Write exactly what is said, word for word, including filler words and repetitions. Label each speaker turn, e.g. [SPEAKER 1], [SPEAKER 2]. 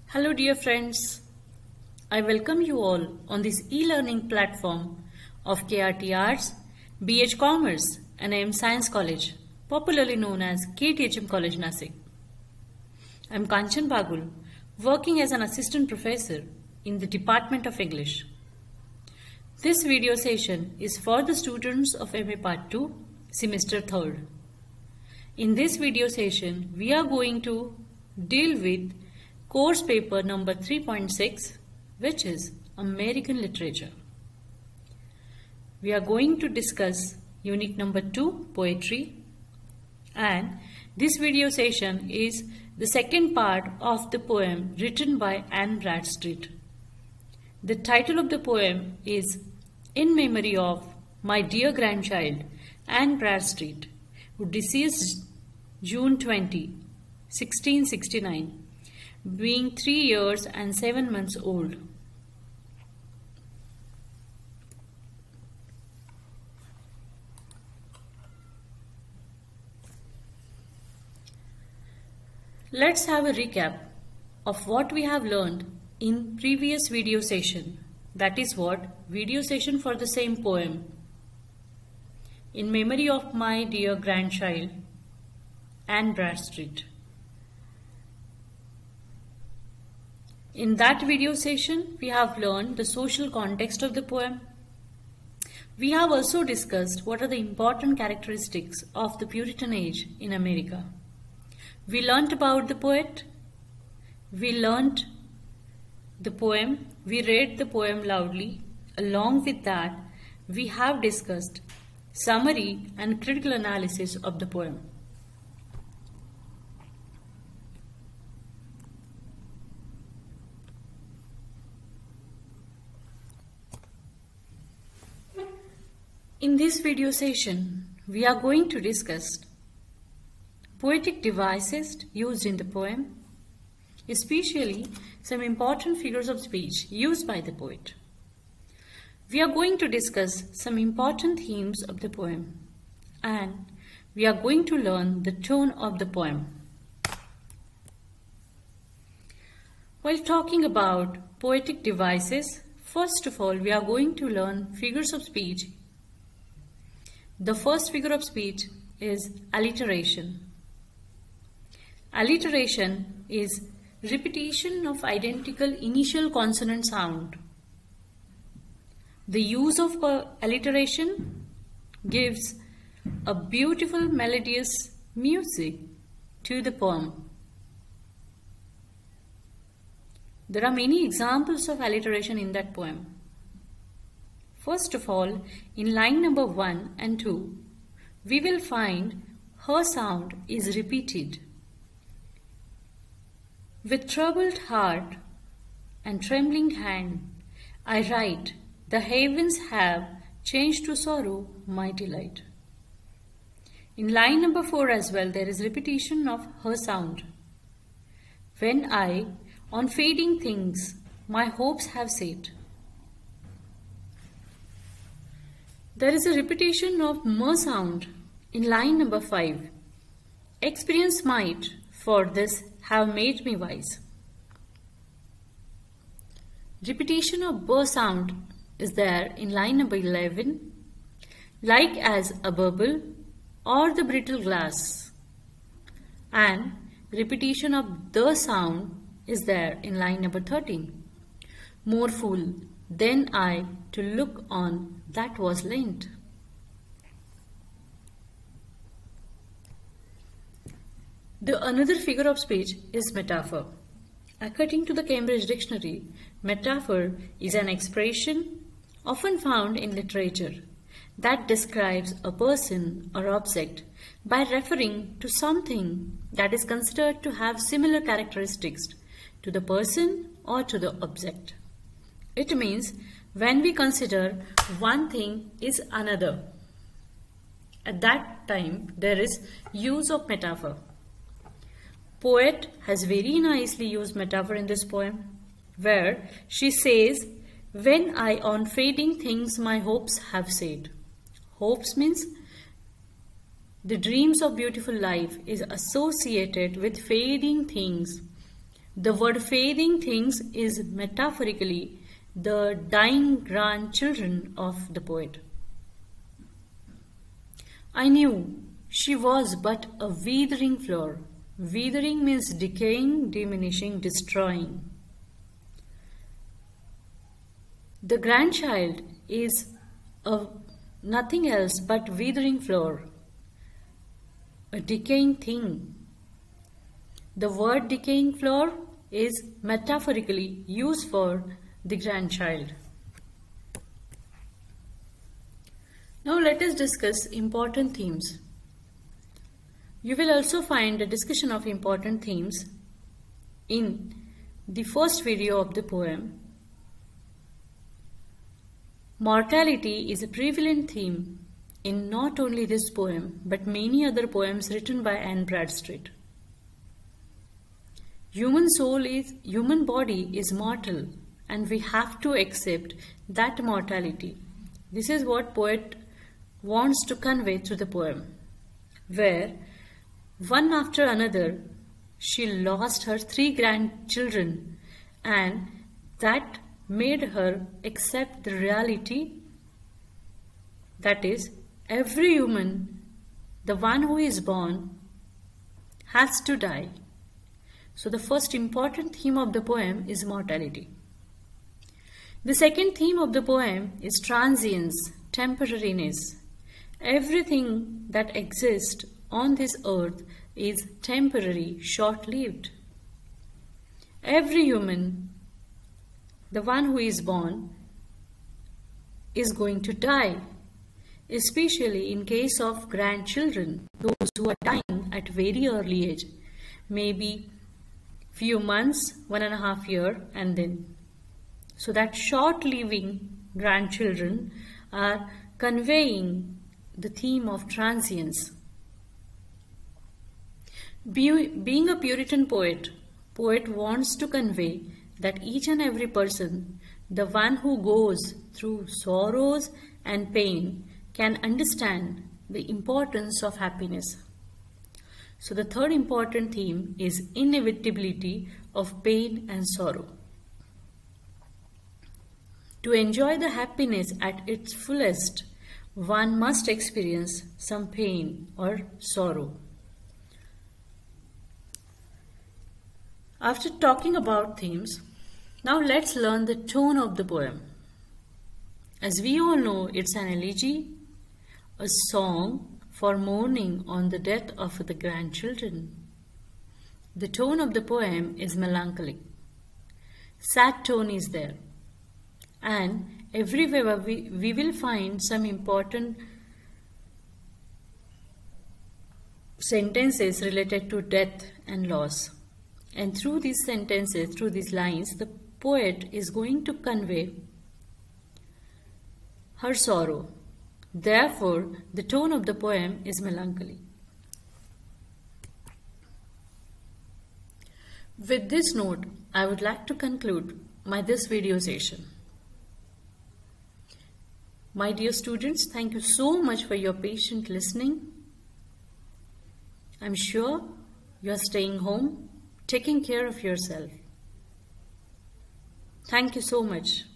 [SPEAKER 1] Hello dear friends, I welcome you all on this e-learning platform of K R T Arts, B H Commerce and I M Science College, popularly known as K T H M College Nasik. I am Kanchan Bagul, working as an assistant professor in the Department of English. This video session is for the students of M A Part two, Semester third. In this video session, we are going to deal with course paper number three point six, which is American Literature. We are going to discuss unit number two, Poetry, and this video session is the second part of the poem written by Anne Bradstreet. The title of the poem is In Memory of My Dear Grandchild, Anne Bradstreet, who deceased June twentieth, sixteen sixty-nine, being three years and seven months old. Let's have a recap of what we have learned in previous video session. That is what? Video session for the same poem. In Memory of My Dear Grandchild, Anne Bradstreet. In that video session, we have learned the social context of the poem. We have also discussed what are the important characteristics of the Puritan age in America. We learnt about the poet. We learnt the poem. We read the poem loudly. Along with that, we have discussed summary and critical analysis of the poem. In this video session, we are going to discuss poetic devices used in the poem, especially some important figures of speech used by the poet. We are going to discuss some important themes of the poem, and we are going to learn the tone of the poem. While talking about poetic devices, first of all, we are going to learn figures of speech. The first figure of speech is alliteration. Alliteration is repetition of identical initial consonant sound. The use of alliteration gives a beautiful melodious music to the poem. There are many examples of alliteration in that poem. First of all, in line number one and two, we will find her sound is repeated. With troubled heart and trembling hand, I write, the heavens have changed to sorrow my delight. In line number four as well, there is repetition of her sound. When I, on fading things, my hopes have set. There is a repetition of mer sound in line number five. Experience might for this have made me wise. Repetition of ber sound is there in line number eleven. Like as a bubble or the brittle glass. And repetition of the sound is there in line number thirteen. More fool than I to look on that was lent. The another figure of speech is metaphor. According to the Cambridge Dictionary, metaphor is an expression often found in literature that describes a person or object by referring to something that is considered to have similar characteristics to the person or to the object. It means when we consider one thing is another. At that time, there is use of metaphor. Poet has very nicely used metaphor in this poem, where she says, when I on fading things my hopes have said. Hopes means the dreams of beautiful life is associated with fading things The word fading things is metaphorically the dying grandchildren of the poet. I knew she was but a withering flower. Withering means decaying, diminishing, destroying. The grandchild is a nothing else but withering flower, a decaying thing. The word decaying flower is metaphorically used for the grandchild. Now let us discuss important themes. You will also find a discussion of important themes in the first video of the poem. Mortality is a prevalent theme in not only this poem but many other poems written by Anne Bradstreet. Human soul is, human body is mortal, and we have to accept that mortality. This is what poet wants to convey through the poem, where one after another she lost her three grandchildren, and that made her accept the reality that is, every human, the one who is born, has to die. So the first important theme of the poem is mortality. The second theme of the poem is transience, temporariness. Everything that exists on this earth is temporary, short-lived. Every human, the one who is born, is going to die, especially in case of grandchildren, those who are dying at very early age, maybe few months, one and a half year, and then. So that short-living grandchildren are conveying the theme of transience. Be, being a Puritan poet, poet wants to convey that each and every person, the one who goes through sorrows and pain, can understand the importance of happiness. So the third important theme is inevitability of pain and sorrow. To enjoy the happiness at its fullest, one must experience some pain or sorrow. After talking about themes, now let's learn the tone of the poem. As we all know, it's an elegy, a song for mourning on the death of the grandchildren. The tone of the poem is melancholic. Sad tone is there. And everywhere we, we will find some important sentences related to death and loss. And through these sentences, through these lines, the poet is going to convey her sorrow. Therefore, the tone of the poem is melancholy. With this note, I would like to conclude my this video session. My dear students, thank you so much for your patient listening. I'm sure you are staying home, taking care of yourself. Thank you so much.